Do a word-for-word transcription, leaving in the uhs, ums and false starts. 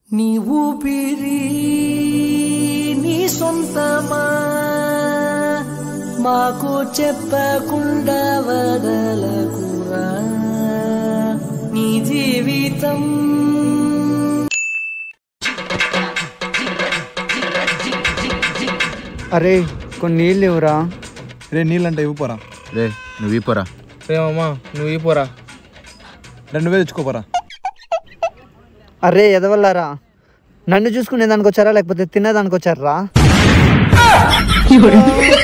నీ ఊపిరి నీ సొంతమా మాకు చెప్పకుండా వదలకురా నీ జీవితం అరే కొన్ని నీళ్ళు ఇవ్వరా. రే నీళ్ళంటే ఇవ్వపోరా. రే నువ్వు ఇపోరా. రేమమ్మా నువ్వు ఇపోరా. రెండు వేలు తెచ్చుకోపోరా. అరే ఎదవల్లారా, నన్ను చూసుకునేదానికి వచ్చారా లేకపోతే తినేదానికి వచ్చారా?